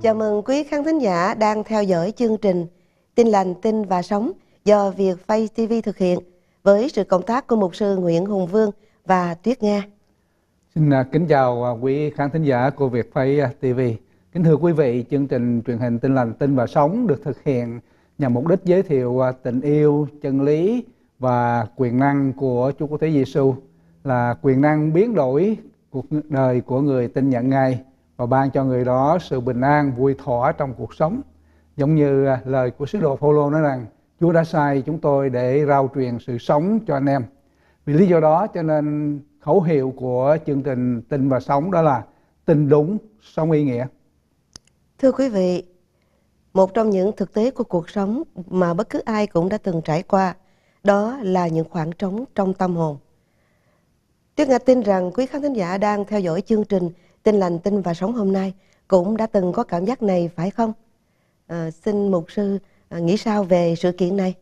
Chào mừng quý khán thính giả đang theo dõi chương trình Tin Lành, Tin và Sống do Vietfay TV thực hiện với sự cộng tác của Mục sư Nguyễn Hùng Vương và Tuyết Nga. Xin kính chào quý khán thính giả của Vietfay TV. Kính thưa quý vị, chương trình truyền hình Tin Lành, Tin và Sống được thực hiện nhằm mục đích giới thiệu tình yêu, chân lý và quyền năng của Chúa Cứu Thế Giêsu, là quyền năng biến đổi cuộc đời của người tin nhận Ngài và ban cho người đó sự bình an, vui thỏa trong cuộc sống. Giống như lời của sứ đồ Phaolô nói rằng Chúa đã sai chúng tôi để rao truyền sự sống cho anh em. Vì lý do đó cho nên khẩu hiệu của chương trình Tin và Sống đó là tin đúng, sống ý nghĩa. Thưa quý vị, một trong những thực tế của cuộc sống mà bất cứ ai cũng đã từng trải qua, đó là những khoảng trống trong tâm hồn. Tuyết Nga tin rằng quý khán thính giả đang theo dõi chương trình Tin Lành, Tin và Sống hôm nay cũng đã từng có cảm giác này, phải không? Xin mục sư nghĩ sao về sự kiện này?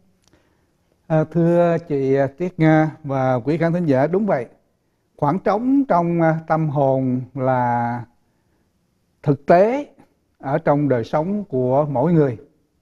Thưa chị Tuyết Nga và quý khán thính giả, đúng vậy. Khoảng trống trong tâm hồn là thực tế ở trong đời sống của mỗi người.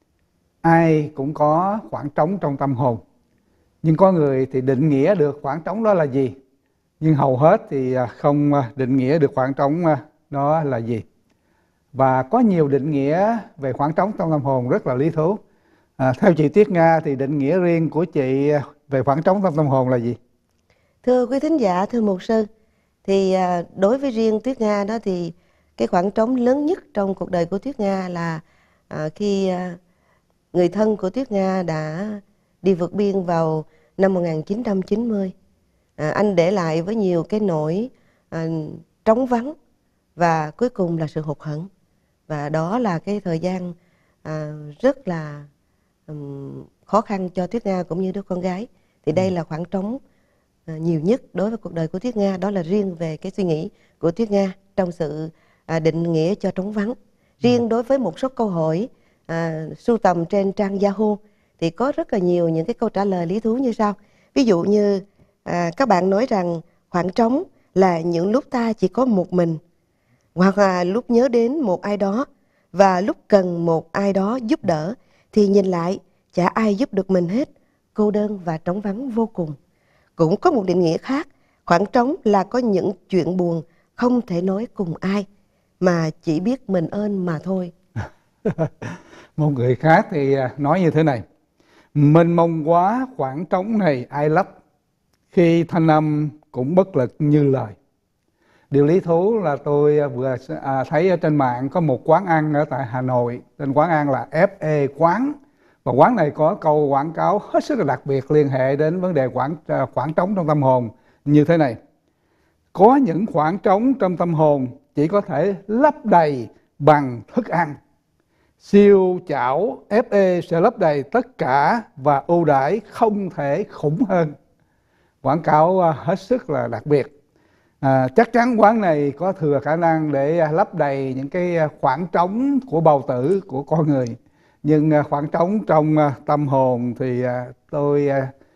Ai cũng có khoảng trống trong tâm hồn. Nhưng có người thì định nghĩa được khoảng trống đó là gì, nhưng hầu hết thì không định nghĩa được khoảng trống đó là gì. Và có nhiều định nghĩa về khoảng trống trong tâm hồn rất là lý thú. Theo chị Tuyết Nga thì định nghĩa riêng của chị về khoảng trống trong tâm hồn là gì? Thưa quý thính giả, thưa mục sư, thì đối với riêng Tuyết Nga đó thì cái khoảng trống lớn nhất trong cuộc đời của Tuyết Nga là khi người thân của Tuyết Nga đã đi vượt biên vào năm 1990. Anh để lại với nhiều cái nỗi trống vắng và cuối cùng là sự hụt hẫng. Và đó là cái thời gian rất là khó khăn cho Tuyết Nga cũng như đứa con gái. Thì đây là khoảng trống nhiều nhất đối với cuộc đời của Tuyết Nga. Đó là riêng về cái suy nghĩ của Tuyết Nga trong sự định nghĩa cho trống vắng. Riêng đối với một số câu hỏi sưu tầm trên trang Yahoo thì có rất là nhiều những cái câu trả lời lý thú như sau. Ví dụ như các bạn nói rằng khoảng trống là những lúc ta chỉ có một mình, hoặc là lúc nhớ đến một ai đó và lúc cần một ai đó giúp đỡ thì nhìn lại chả ai giúp được mình hết, cô đơn và trống vắng vô cùng. Cũng có một định nghĩa khác, khoảng trống là có những chuyện buồn không thể nói cùng ai mà chỉ biết mình ơn mà thôi. Một người khác thì nói như thế này: mênh mông quá, khoảng trống này ai lấp, khi thanh âm cũng bất lực như lời. Điều lý thú là tôi vừa thấy ở trên mạng có một quán ăn ở tại Hà Nội, tên quán ăn là FE Quán. Và quán này có câu quảng cáo hết sức là đặc biệt liên hệ đến vấn đề khoảng trống trong tâm hồn như thế này: có những khoảng trống trong tâm hồn chỉ có thể lấp đầy bằng thức ăn. Siêu chảo FE sẽ lấp đầy tất cả và ưu đãi không thể khủng hơn. Quảng cáo hết sức là đặc biệt. Chắc chắn quán này có thừa khả năng để lấp đầy những cái khoảng trống của bào tử của con người. Nhưng khoảng trống trong tâm hồn thì tôi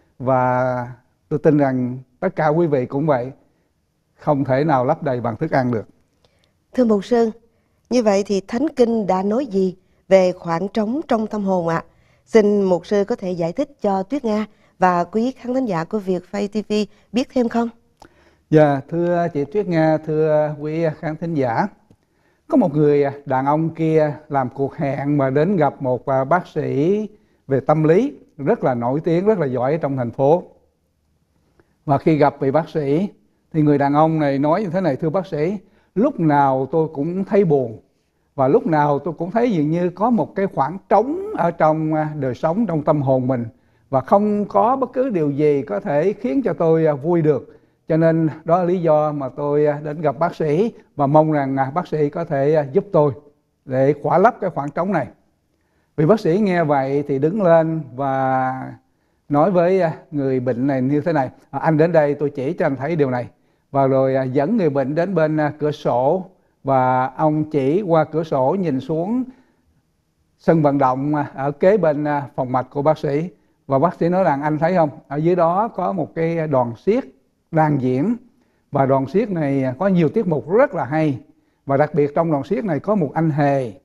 tin rằng tất cả quý vị cũng vậy, không thể nào lấp đầy bằng thức ăn được. Thưa mục sư, như vậy thì Thánh Kinh đã nói gì về khoảng trống trong tâm hồn ạ? Xin mục sư có thể giải thích cho Tuyết Nga và quý khán thính giả của Vietfay TV biết thêm không? Dạ, thưa chị Tuyết Nga, thưa quý khán thính giả, có một người đàn ông kia làm cuộc hẹn mà đến gặp một bác sĩ về tâm lý rất là nổi tiếng, rất là giỏi trong thành phố. Và khi gặp vị bác sĩ thì người đàn ông này nói như thế này: thưa bác sĩ, lúc nào tôi cũng thấy buồn và lúc nào tôi cũng thấy dường như có một cái khoảng trống ở trong đời sống, trong tâm hồn mình, và không có bất cứ điều gì có thể khiến cho tôi vui được. Cho nên đó là lý do mà tôi đến gặp bác sĩ và mong rằng bác sĩ có thể giúp tôi để khỏa lấp cái khoảng trống này. Vị bác sĩ nghe vậy thì đứng lên và nói với người bệnh này như thế này: anh đến đây tôi chỉ cho anh thấy điều này. Và rồi dẫn người bệnh đến bên cửa sổ và ông chỉ qua cửa sổ nhìn xuống sân vận động ở kế bên phòng mạch của bác sĩ. Và bác sĩ nói rằng anh thấy không, ở dưới đó có một cái đoàn xiếc đang diễn, và đoàn xiếc này có nhiều tiết mục rất là hay, và đặc biệt trong đoàn xiếc này có một anh hề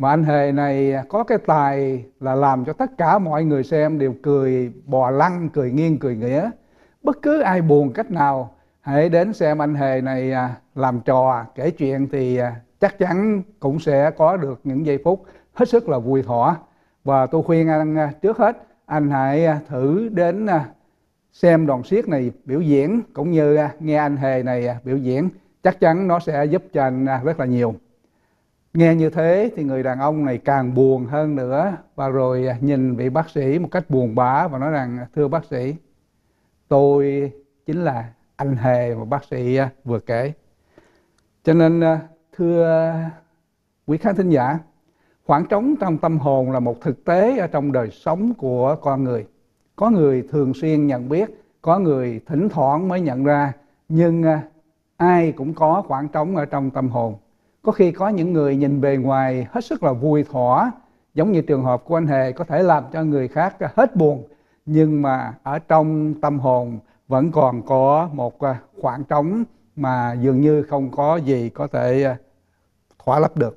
Mà anh hề này có cái tài là làm cho tất cả mọi người xem đều cười bò lăn, cười nghiêng cười nghĩa. Bất cứ ai buồn cách nào, hãy đến xem anh hề này làm trò, kể chuyện thì chắc chắn cũng sẽ có được những giây phút hết sức là vui thỏa. Và tôi khuyên anh trước hết, anh hãy thử đến xem đoàn xiếc này biểu diễn, cũng như nghe anh hề này biểu diễn. Chắc chắn nó sẽ giúp cho anh rất là nhiều. Nghe như thế thì người đàn ông này càng buồn hơn nữa, và rồi nhìn vị bác sĩ một cách buồn bã và nói rằng: thưa bác sĩ, tôi chính là anh hề mà bác sĩ vừa kể. Cho nên thưa quý khán thính giả, khoảng trống trong tâm hồn là một thực tế ở trong đời sống của con người. Có người thường xuyên nhận biết, có người thỉnh thoảng mới nhận ra, nhưng ai cũng có khoảng trống ở trong tâm hồn. Có khi có những người nhìn bề ngoài hết sức là vui thỏa, giống như trường hợp của anh hề, có thể làm cho người khác hết buồn, nhưng mà ở trong tâm hồn vẫn còn có một khoảng trống mà dường như không có gì có thể thỏa lấp được.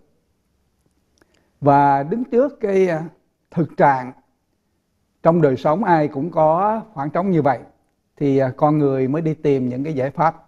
Và đứng trước cái thực trạng trong đời sống ai cũng có khoảng trống như vậy, thì con người mới đi tìm những cái giải pháp.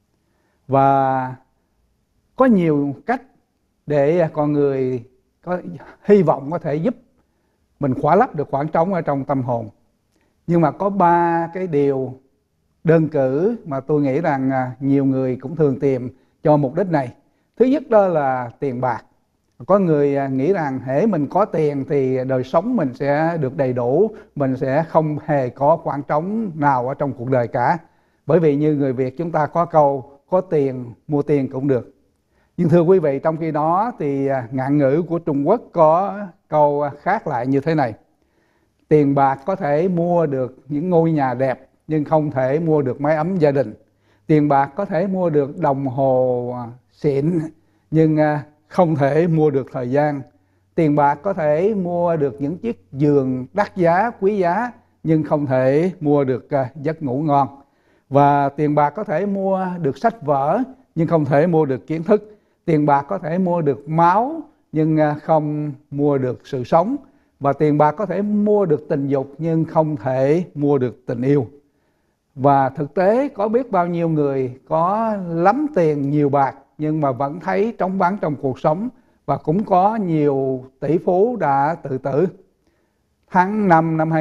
Và có nhiều cách để con người có hy vọng có thể giúp mình khỏa lấp được khoảng trống ở trong tâm hồn. Nhưng mà có 3 cái điều đơn cử mà tôi nghĩ rằng nhiều người cũng thường tìm cho mục đích này. Thứ nhất đó là tiền bạc. Có người nghĩ rằng hễ mình có tiền thì đời sống mình sẽ được đầy đủ, mình sẽ không hề có khoảng trống nào ở trong cuộc đời cả. Bởi vì như người Việt chúng ta có câu: có tiền mua tiền cũng được. Nhưng thưa quý vị, trong khi đó thì ngạn ngữ của Trung Quốc có câu khác lại như thế này: tiền bạc có thể mua được những ngôi nhà đẹp, nhưng không thể mua được mái ấm gia đình. Tiền bạc có thể mua được đồng hồ xịn, nhưng không thể mua được thời gian. Tiền bạc có thể mua được những chiếc giường đắt giá, quý giá, nhưng không thể mua được giấc ngủ ngon. Và tiền bạc có thể mua được sách vở, nhưng không thể mua được kiến thức. Tiền bạc có thể mua được máu, nhưng không mua được sự sống. Và tiền bạc có thể mua được tình dục, nhưng không thể mua được tình yêu. Và thực tế có biết bao nhiêu người có lắm tiền, nhiều bạc, nhưng mà vẫn thấy trống vắng trong cuộc sống. Và cũng có nhiều tỷ phú đã tự tử. Tháng 5 năm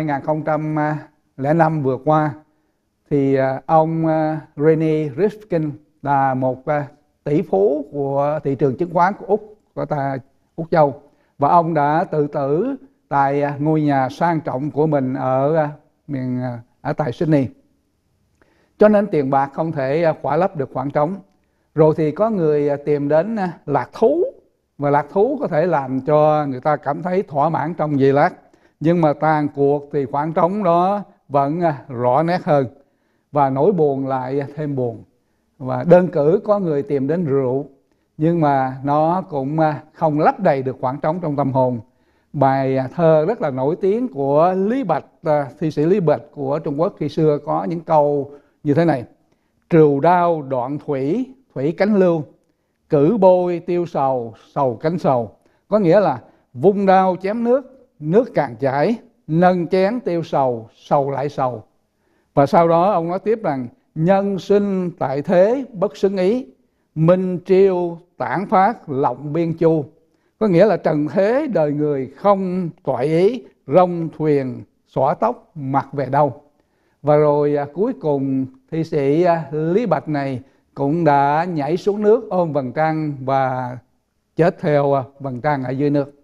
2005 vừa qua, thì ông Rene Rifkin là một tỷ phú của thị trường chứng khoán của Úc Châu. Và ông đã tự tử tại ngôi nhà sang trọng của mình ở tại Sydney. Cho nên tiền bạc không thể khỏa lấp được khoảng trống. Rồi thì có người tìm đến lạc thú. Và lạc thú có thể làm cho người ta cảm thấy thỏa mãn trong giây lát, nhưng mà tàn cuộc thì khoảng trống đó vẫn rõ nét hơn, và nỗi buồn lại thêm buồn. Và đơn cử có người tìm đến rượu, nhưng mà nó cũng không lấp đầy được khoảng trống trong tâm hồn. Bài thơ rất là nổi tiếng của Lý Bạch, thi sĩ Lý Bạch của Trung Quốc khi xưa có những câu như thế này: trừu đao đoạn thủy, thủy cánh lưu, cử bôi tiêu sầu, sầu cánh sầu. Có nghĩa là vung đao chém nước, nước càng chảy, nâng chén tiêu sầu, sầu lại sầu. Và sau đó ông nói tiếp rằng: nhân sinh tại thế bất xứng ý, minh triêu tản phát lộng biên chu. Có nghĩa là trần thế đời người không toại ý, rong thuyền xõa tóc mặc về đâu. Và rồi cuối cùng thi sĩ Lý Bạch này cũng đã nhảy xuống nước ôm vầng trăng và chết theo vầng trăng ở dưới nước.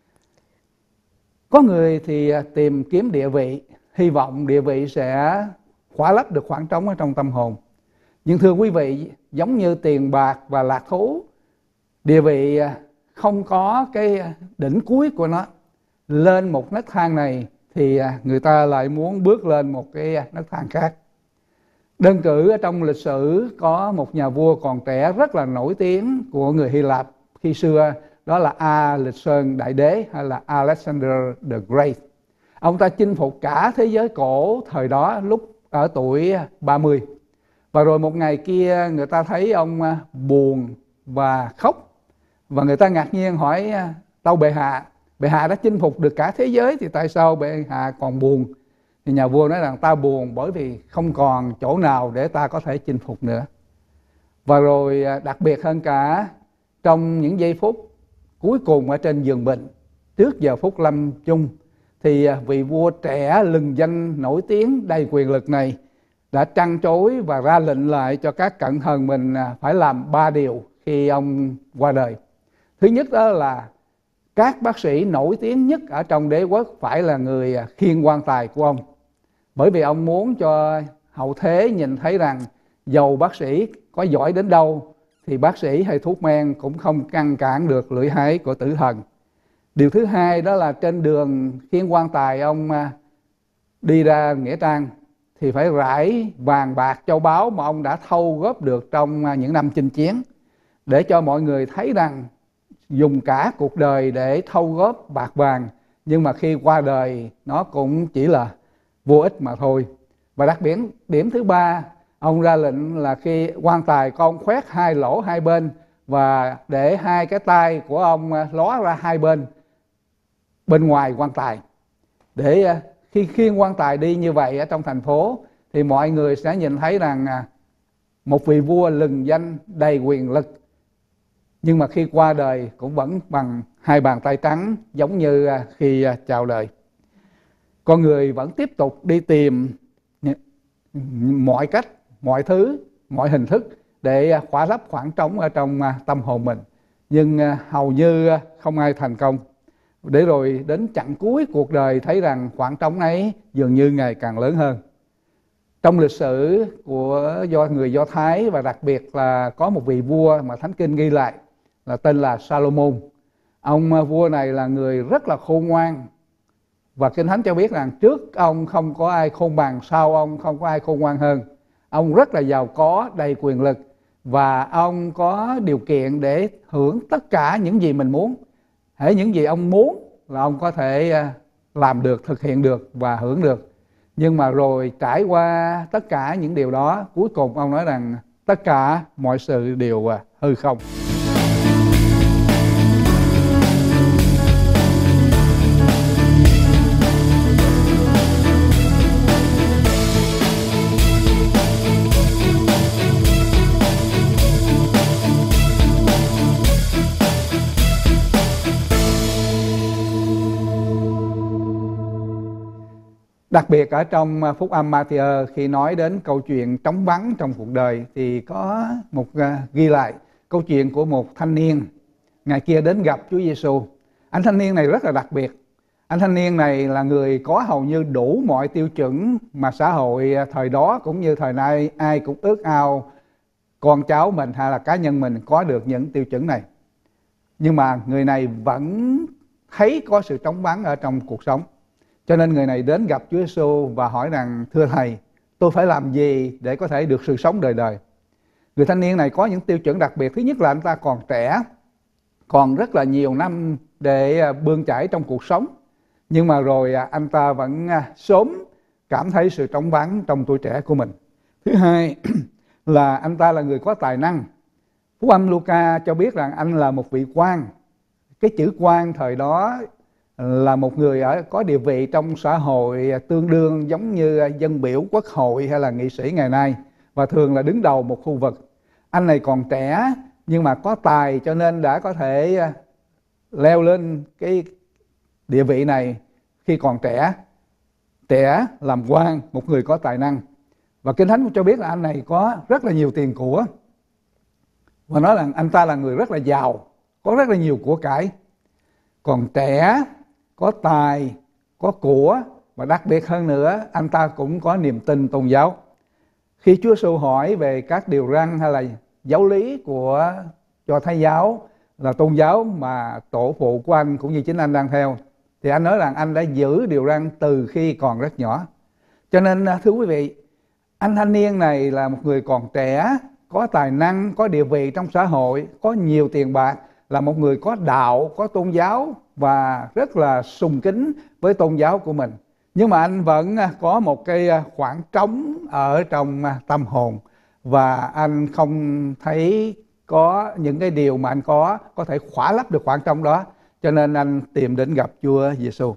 Có người thì tìm kiếm địa vị, hy vọng địa vị sẽ khỏa lấp được khoảng trống ở trong tâm hồn. Nhưng thưa quý vị, giống như tiền bạc và lạc thú, địa vị không có cái đỉnh cuối của nó. Lên một nấc thang này thì người ta lại muốn bước lên một cái nấc thang khác. Đơn cử ở trong lịch sử có một nhà vua còn trẻ rất là nổi tiếng của người Hy Lạp khi xưa, đó là Alexander Đại Đế hay là Alexander the Great. Ông ta chinh phục cả thế giới cổ thời đó lúc ở tuổi 30. Và rồi một ngày kia người ta thấy ông buồn và khóc. Và người ta ngạc nhiên hỏi: tâu bệ hạ đã chinh phục được cả thế giới thì tại sao bệ hạ còn buồn? Thì nhà vua nói rằng ta buồn bởi vì không còn chỗ nào để ta có thể chinh phục nữa. Và rồi đặc biệt hơn cả, trong những giây phút cuối cùng ở trên giường bệnh, trước giờ phút lâm chung, thì vị vua trẻ lừng danh nổi tiếng đầy quyền lực này đã trăn trối và ra lệnh lại cho các cận thần mình phải làm 3 điều khi ông qua đời. Thứ nhất đó là các bác sĩ nổi tiếng nhất ở trong đế quốc phải là người khiêng quan tài của ông. Bởi vì ông muốn cho hậu thế nhìn thấy rằng dầu bác sĩ có giỏi đến đâu thì bác sĩ hay thuốc men cũng không ngăn cản được lưỡi hái của tử thần. Điều thứ hai đó là trên đường khiêng quan tài ông đi ra nghĩa trang thì phải rải vàng bạc châu báu mà ông đã thâu góp được trong những năm chinh chiến, để cho mọi người thấy rằng dùng cả cuộc đời để thâu góp bạc vàng, nhưng mà khi qua đời nó cũng chỉ là vô ích mà thôi. Và đặc biệt điểm thứ ba, ông ra lệnh là khi quan tài con khoét 2 lỗ hai bên và để 2 cái tay của ông ló ra hai bên ngoài quan tài, để khi khiêng quan tài đi như vậy ở trong thành phố thì mọi người sẽ nhìn thấy rằng một vị vua lừng danh đầy quyền lực, nhưng mà khi qua đời cũng vẫn bằng 2 bàn tay trắng giống như khi chào đời. Con người vẫn tiếp tục đi tìm mọi cách, mọi thứ, mọi hình thức để khỏa lấp khoảng trống ở trong tâm hồn mình, nhưng hầu như không ai thành công. Để rồi đến chặng cuối cuộc đời thấy rằng khoảng trống ấy dường như ngày càng lớn hơn. Trong lịch sử của người Do Thái, và đặc biệt là có một vị vua mà Thánh Kinh ghi lại là tên là Salomon. Ông vua này là người rất là khôn ngoan, và Kinh Thánh cho biết rằng trước ông không có ai khôn bằng, sau ông không có ai khôn ngoan hơn. Ông rất là giàu có, đầy quyền lực, và ông có điều kiện để hưởng tất cả những gì mình muốn. Hễ những gì ông muốn là ông có thể làm được, thực hiện được và hưởng được. Nhưng mà rồi trải qua tất cả những điều đó, cuối cùng ông nói rằng tất cả mọi sự đều hư không. Đặc biệt ở trong phúc âm Ma-thi-ơ, khi nói đến câu chuyện trống vắng trong cuộc đời thì có một ghi lại câu chuyện của một thanh niên. Ngày kia đến gặp Chúa Giêsu. Anh thanh niên này rất là đặc biệt. Anh thanh niên này là người có hầu như đủ mọi tiêu chuẩn mà xã hội thời đó cũng như thời nay ai cũng ước ao con cháu mình hay là cá nhân mình có được những tiêu chuẩn này. Nhưng mà người này vẫn thấy có sự trống vắng ở trong cuộc sống. Cho nên người này đến gặp Chúa Giêsu và hỏi rằng: thưa Thầy, tôi phải làm gì để có thể được sự sống đời đời? Người thanh niên này có những tiêu chuẩn đặc biệt. Thứ nhất là anh ta còn trẻ, còn rất là nhiều năm để bươn chải trong cuộc sống. Nhưng mà rồi anh ta vẫn sớm cảm thấy sự trống vắng trong tuổi trẻ của mình. Thứ hai là anh ta là người có tài năng. Phúc âm Luca cho biết rằng anh là một vị quan. Cái chữ quan thời đó là một người có địa vị trong xã hội tương đương giống như dân biểu quốc hội hay là nghị sĩ ngày nay, và thường là đứng đầu một khu vực. Anh này còn trẻ nhưng mà có tài, cho nên đã có thể leo lên cái địa vị này khi còn trẻ làm quan, một người có tài năng. Và Kinh Thánh cho biết là anh này có rất là nhiều tiền của, và nói là anh ta là người rất là giàu, có rất là nhiều của cải. Còn trẻ, có tài, có của, và đặc biệt hơn nữa anh ta cũng có niềm tin tôn giáo. Khi Chúa Giêsu hỏi về các điều răn hay là giáo lý của Do Thái giáo, là tôn giáo mà tổ phụ của anh cũng như chính anh đang theo, thì anh nói rằng anh đã giữ điều răn từ khi còn rất nhỏ. Cho nên thưa quý vị, anh thanh niên này là một người còn trẻ, có tài năng, có địa vị trong xã hội, có nhiều tiền bạc, là một người có đạo, có tôn giáo và rất là sùng kính với tôn giáo của mình. Nhưng mà anh vẫn có một cái khoảng trống ở trong tâm hồn, và anh không thấy có những cái điều mà anh có thể khỏa lấp được khoảng trống đó. cho nên anh tìm đến gặp Chúa Giêsu.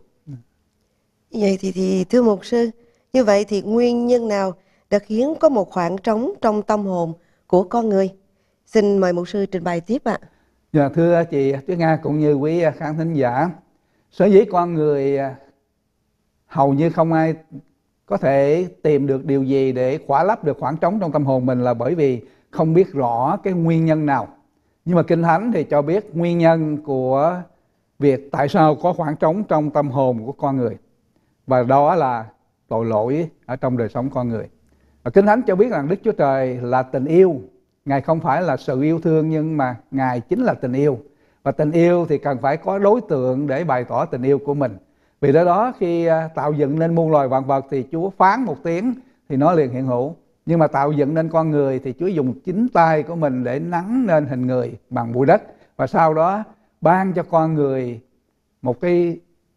Vậy thì thưa mục sư, như vậy thì nguyên nhân nào đã khiến có một khoảng trống trong tâm hồn của con người? Xin mời mục sư trình bày tiếp ạ. Dạ, thưa chị Tuyết Nga cũng như quý khán thính giả, sở dĩ con người hầu như không ai có thể tìm được điều gì để khỏa lấp được khoảng trống trong tâm hồn mình là bởi vì không biết rõ cái nguyên nhân nào. Nhưng mà Kinh Thánh thì cho biết nguyên nhân của việc tại sao có khoảng trống trong tâm hồn của con người, và đó là tội lỗi ở trong đời sống con người. Và Kinh Thánh cho biết rằng Đức Chúa Trời là tình yêu. Ngài không phải là sự yêu thương, nhưng mà Ngài chính là tình yêu. Và tình yêu thì cần phải có đối tượng để bày tỏ tình yêu của mình. Vì đó khi tạo dựng nên muôn loài vạn vật thì Chúa phán một tiếng thì nó liền hiện hữu. Nhưng mà tạo dựng nên con người thì Chúa dùng chính tay của mình để nắn nên hình người bằng bụi đất. Và sau đó ban cho con người một cái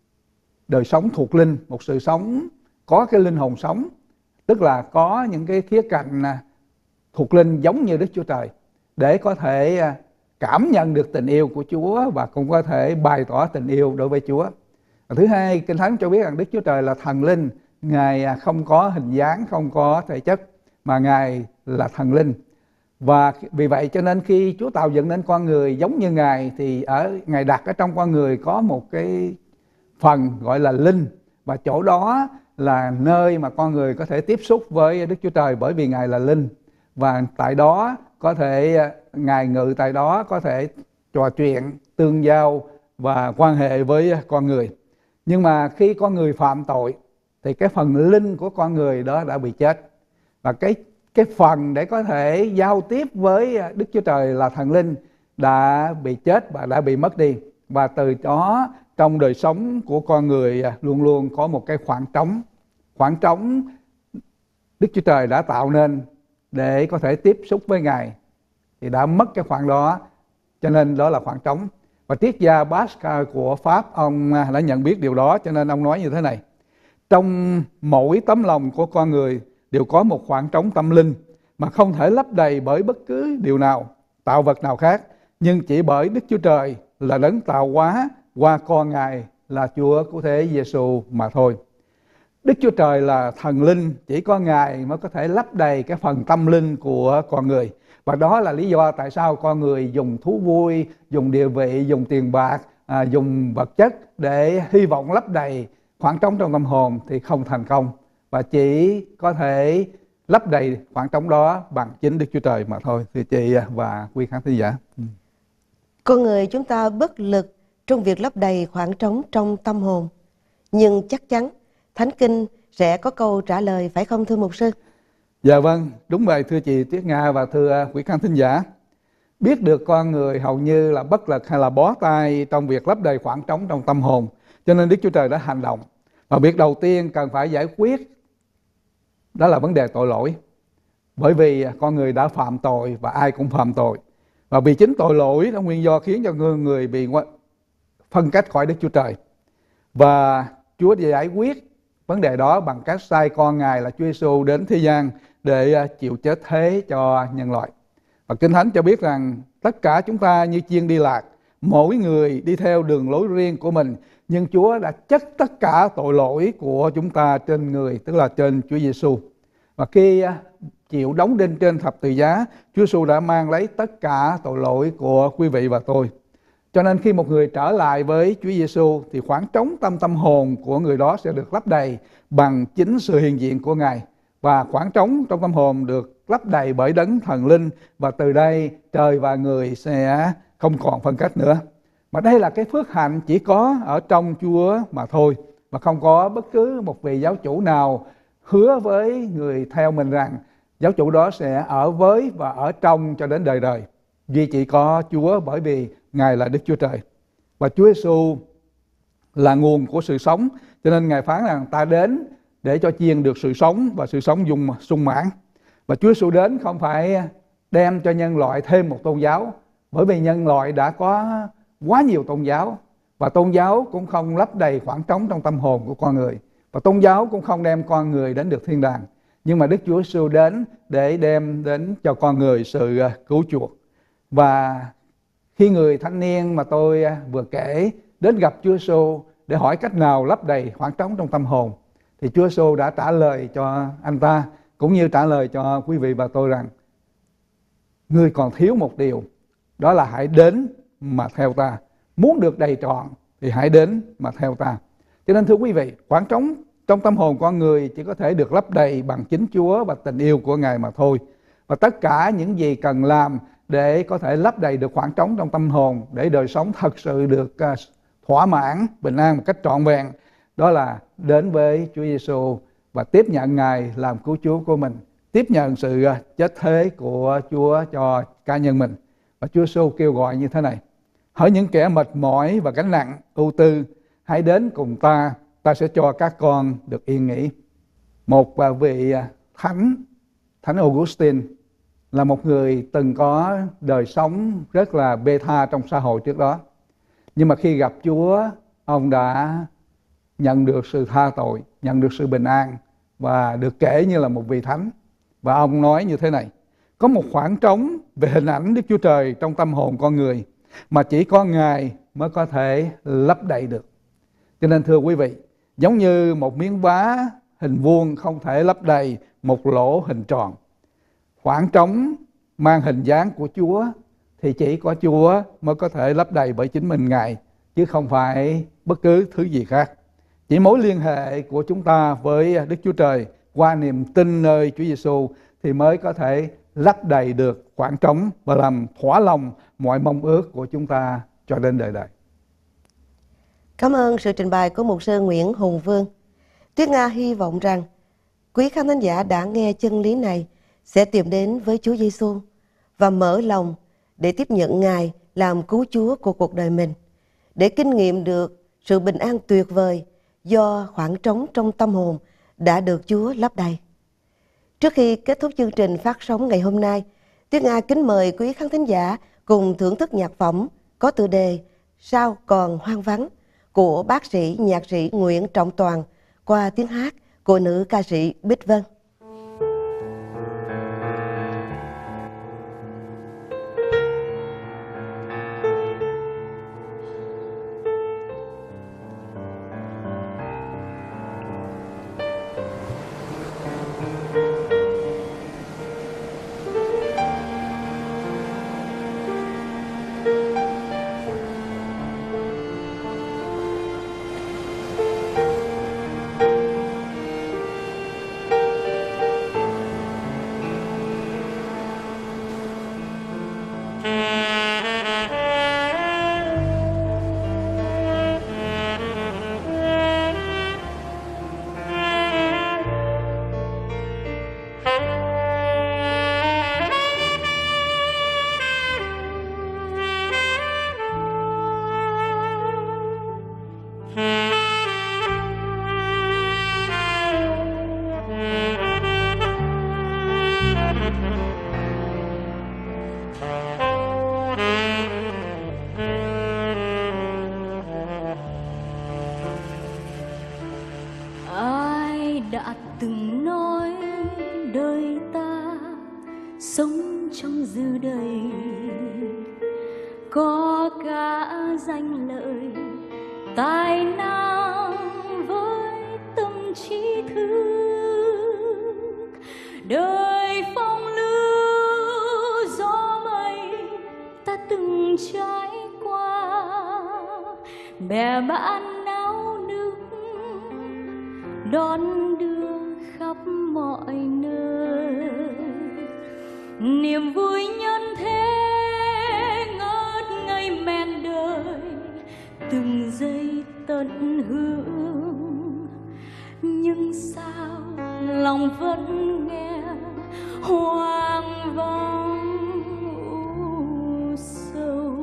đời sống thuộc linh, một sự sống có cái linh hồn sống, tức là có những cái khía cạnh thuộc linh giống như Đức Chúa Trời, để có thể cảm nhận được tình yêu của Chúa và cũng có thể bày tỏ tình yêu đối với Chúa. Và thứ hai, Kinh Thánh cho biết rằng Đức Chúa Trời là thần linh. Ngài không có hình dáng, không có thể chất, mà Ngài là thần linh. Và vì vậy cho nên khi Chúa tạo dựng nên con người giống như Ngài thì Ngài đặt ở trong con người có một cái phần gọi là linh, và chỗ đó là nơi mà con người có thể tiếp xúc với Đức Chúa Trời, bởi vì Ngài là linh. Và tại đó có thể Ngài ngự tại đó, có thể trò chuyện, tương giao và quan hệ với con người. Nhưng mà khi con người phạm tội thì cái phần linh của con người đó đã bị chết. Và cái phần để có thể giao tiếp với Đức Chúa Trời là thần linh đã bị chết và đã bị mất đi. Và từ đó trong đời sống của con người luôn luôn có một cái khoảng trống. Khoảng trống Đức Chúa Trời đã tạo nên để có thể tiếp xúc với Ngài thì đã mất cái khoảng đó, cho nên đó là khoảng trống. Và triết gia Pascal của Pháp, ông đã nhận biết điều đó, cho nên ông nói như thế này: trong mỗi tấm lòng của con người đều có một khoảng trống tâm linh mà không thể lấp đầy bởi bất cứ điều nào, tạo vật nào khác, nhưng chỉ bởi Đức Chúa Trời là đấng tạo hóa qua con Ngài là Chúa cứu thế Giêsu mà thôi. Đức Chúa Trời là thần linh, chỉ có Ngài mới có thể lấp đầy cái phần tâm linh của con người. Và đó là lý do tại sao con người dùng thú vui, dùng địa vị, dùng tiền bạc, dùng vật chất để hy vọng lấp đầy khoảng trống trong tâm hồn thì không thành công. Và chỉ có thể lấp đầy khoảng trống đó bằng chính Đức Chúa Trời mà thôi, thưa chị và quý khán thính giả. Con người chúng ta bất lực trong việc lấp đầy khoảng trống trong tâm hồn. Nhưng chắc chắn Thánh Kinh sẽ có câu trả lời, phải không thưa mục sư? Dạ vâng, đúng vậy thưa chị Tuyết Nga và thưa quý khán thính giả. Biết được con người hầu như là bất lực hay là bó tay trong việc lấp đầy khoảng trống trong tâm hồn, cho nên Đức Chúa Trời đã hành động. Và việc đầu tiên cần phải giải quyết đó là vấn đề tội lỗi. Bởi vì con người đã phạm tội và ai cũng phạm tội. Và vì chính tội lỗi là nguyên do khiến cho người bị phân cách khỏi Đức Chúa Trời. Và Chúa giải quyết vấn đề đó bằng cách sai con Ngài là Chúa Giêsu đến thế gian để chịu chết thế cho nhân loại. Và Kinh Thánh cho biết rằng tất cả chúng ta như chiên đi lạc, mỗi người đi theo đường lối riêng của mình, nhưng Chúa đã chất tất cả tội lỗi của chúng ta trên người, tức là trên Chúa Giêsu. Và khi chịu đóng đinh trên thập tự giá, Chúa Giêsu đã mang lấy tất cả tội lỗi của quý vị và tôi. Cho nên khi một người trở lại với Chúa Giêsu thì khoảng trống tâm hồn của người đó sẽ được lấp đầy bằng chính sự hiện diện của Ngài. Và khoảng trống trong tâm hồn được lấp đầy bởi đấng thần linh, và từ đây trời và người sẽ không còn phân cách nữa. Mà đây là cái phước hạnh chỉ có ở trong Chúa mà thôi, và không có bất cứ một vị giáo chủ nào hứa với người theo mình rằng giáo chủ đó sẽ ở với và ở trong cho đến đời đời. Duy chỉ có Chúa, bởi vì Ngài là Đức Chúa Trời. Và Chúa Giêsu là nguồn của sự sống, cho nên Ngài phán rằng ta đến để cho chiên được sự sống và sự sống sung mãn. Và Chúa Giêsu đến không phải đem cho nhân loại thêm một tôn giáo, bởi vì nhân loại đã có quá nhiều tôn giáo, và tôn giáo cũng không lấp đầy khoảng trống trong tâm hồn của con người, và tôn giáo cũng không đem con người đến được thiên đàng. Nhưng mà Đức Chúa Giêsu đến để đem đến cho con người sự cứu chuộc. Và khi người thanh niên mà tôi vừa kể đến gặp Chúa Giêsu để hỏi cách nào lấp đầy khoảng trống trong tâm hồn. Thì Chúa Giêsu đã trả lời cho anh ta, cũng như trả lời cho quý vị và tôi rằng: ngươi còn thiếu một điều, đó là hãy đến mà theo ta. Muốn được đầy trọn thì hãy đến mà theo ta. Cho nên thưa quý vị, khoảng trống trong tâm hồn con người chỉ có thể được lấp đầy bằng chính Chúa và tình yêu của Ngài mà thôi. Và tất cả những gì cần làm để có thể lấp đầy được khoảng trống trong tâm hồn, để đời sống thật sự được thỏa mãn, bình an một cách trọn vẹn, đó là đến với Chúa Giêsu và tiếp nhận Ngài làm cứu Chúa của mình, tiếp nhận sự chết thế của Chúa cho cá nhân mình. Và Chúa Giêsu kêu gọi như thế này: hỡi những kẻ mệt mỏi và gánh nặng ưu tư, hãy đến cùng ta, ta sẽ cho các con được yên nghỉ. Một vị Thánh Augustine là một người từng có đời sống rất là bê tha trong xã hội trước đó. Nhưng mà khi gặp Chúa, ông đã nhận được sự tha tội, nhận được sự bình an và được kể như là một vị thánh. Và ông nói như thế này: có một khoảng trống về hình ảnh Đức Chúa Trời trong tâm hồn con người mà chỉ có Ngài mới có thể lấp đầy được. Cho nên thưa quý vị, giống như một miếng vá hình vuông không thể lấp đầy một lỗ hình tròn, khoảng trống mang hình dáng của Chúa thì chỉ có Chúa mới có thể lấp đầy bởi chính mình Ngài, chứ không phải bất cứ thứ gì khác. Chỉ mối liên hệ của chúng ta với Đức Chúa Trời qua niềm tin nơi Chúa Giêsu thì mới có thể lấp đầy được khoảng trống và làm thỏa lòng mọi mong ước của chúng ta cho đến đời đời. Cảm ơn sự trình bày của mục sư Nguyễn Hùng Vương. Tuyết Nga hy vọng rằng quý khán thính giả đã nghe chân lý này sẽ tìm đến với Chúa Giêsu và mở lòng để tiếp nhận Ngài làm cứu Chúa của cuộc đời mình, để kinh nghiệm được sự bình an tuyệt vời do khoảng trống trong tâm hồn đã được Chúa lấp đầy. Trước khi kết thúc chương trình phát sóng ngày hôm nay, Tuyết Nga kính mời quý khán thính giả cùng thưởng thức nhạc phẩm có tựa đề Sao Còn Hoang Vắng của bác sĩ nhạc sĩ Nguyễn Trọng Toàn qua tiếng hát của nữ ca sĩ Bích Vân. đã từng nói đời ta sống trong dư đầy, có cả danh lợi tài năng với tâm trí thức. Đời phong lưu gió mây ta từng trải qua, bè bạn náo nức đón đưa khắp mọi nơi. Niềm vui nhân thế ngất ngây men đời, từng giây tận hưởng. Nhưng sao lòng vẫn nghe hoang vắng u sâu,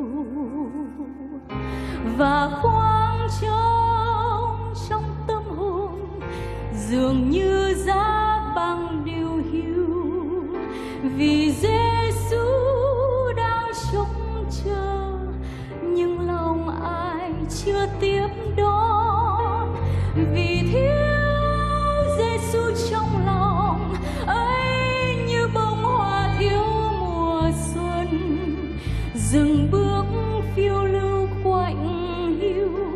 và khoảng trống trong tâm hồn dường như giá băng điều hiu. Vì Giêsu đang trông chờ, nhưng lòng ai chưa tiếp đón. Vì thiếu Giêsu trong lòng ấy, như bông hoa thiếu mùa xuân, dừng bước phiêu lưu quạnh hiu.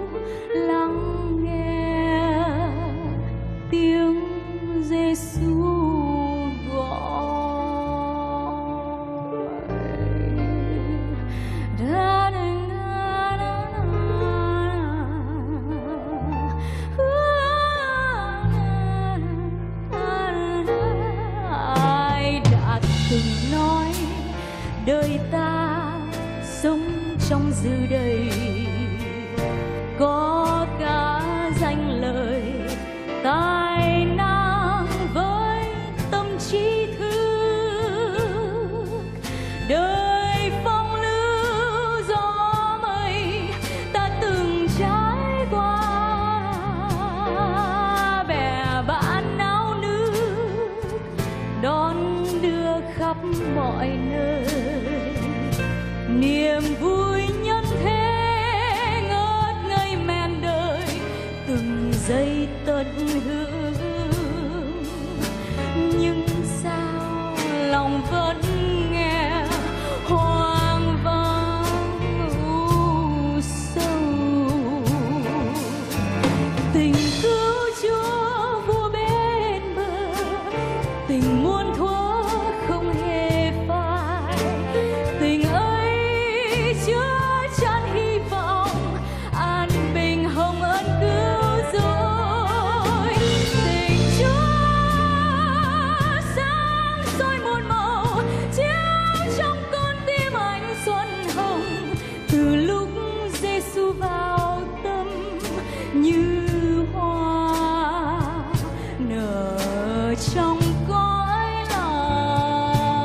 đời ta sống trong dư đầy, có cả danh lợi tài năng với tâm trí thức. Đời phong lưu gió mây ta từng trải qua, bè bạn náo nước đón đưa khắp mọi nơi. Niềm vui nhân thế ngất ngây men đời, từng giây tận hưởng. Nhưng sao lòng vẫn nghe hoang vắng u sầu. Tình cứu chúa vua bên bờ, tình muôn thuở không hề phai. Tình ấy chứa chan hy vọng, an bình hồng ân cứu rỗi. Tình Chúa sáng soi muôn màu, chiếu trong con tim anh xuân hồng. Từ lúc Giêsu vào tâm như hoa nở trong cõi lòng.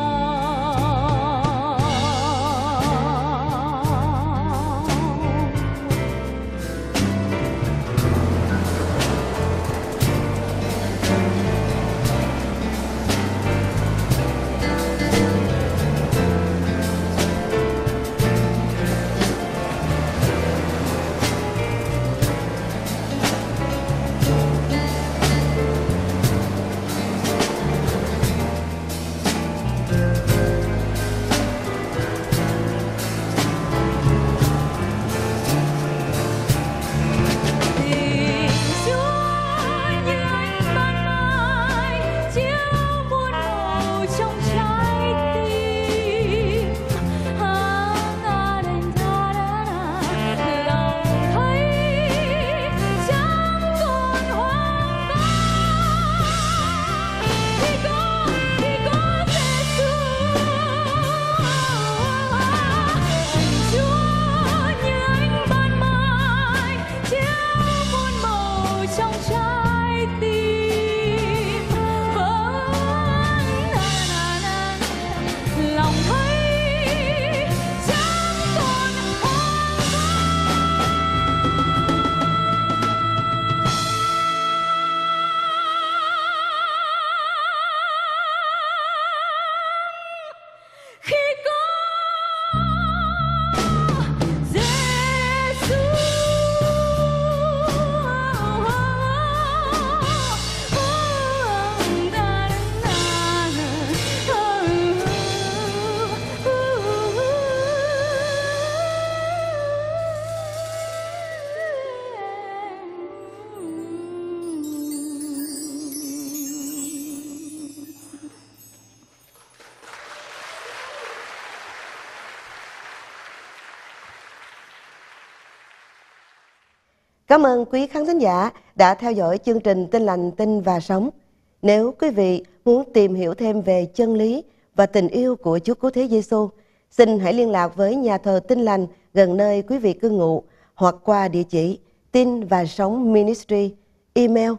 Cảm ơn quý khán thính giả đã theo dõi chương trình Tin Lành Tin và Sống. Nếu quý vị muốn tìm hiểu thêm về chân lý và tình yêu của Chúa Cứu Thế Giêsu, xin hãy liên lạc với nhà thờ Tin Lành gần nơi quý vị cư ngụ hoặc qua địa chỉ Tin và Sống Ministry, email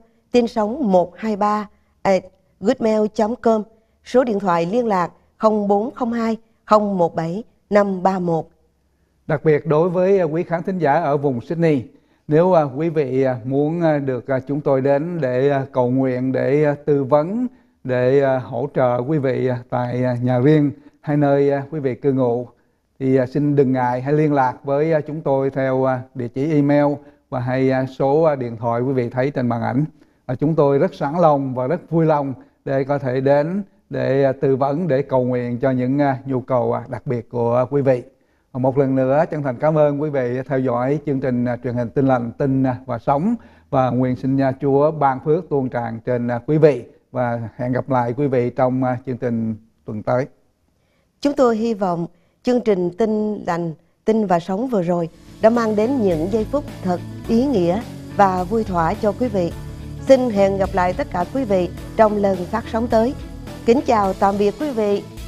tinsóng123@gmail.com, số điện thoại liên lạc 0402 017 531. Đặc biệt đối với quý khán thính giả ở vùng Sydney, nếu quý vị muốn được chúng tôi đến để cầu nguyện, để tư vấn, để hỗ trợ quý vị tại nhà riêng hay nơi quý vị cư ngụ, thì xin đừng ngại hãy liên lạc với chúng tôi theo địa chỉ email và hay số điện thoại quý vị thấy trên màn ảnh. Chúng tôi rất sẵn lòng và rất vui lòng để có thể đến để tư vấn, để cầu nguyện cho những nhu cầu đặc biệt của quý vị. Một lần nữa chân thành cảm ơn quý vị theo dõi chương trình truyền hình Tin Lành, Tin và Sống, và nguyện xin Chúa ban phước tuôn tràn trên quý vị, và hẹn gặp lại quý vị trong chương trình tuần tới. Chúng tôi hy vọng chương trình Tin Lành, Tin và Sống vừa rồi đã mang đến những giây phút thật ý nghĩa và vui thỏa cho quý vị. Xin hẹn gặp lại tất cả quý vị trong lần phát sóng tới. Kính chào tạm biệt quý vị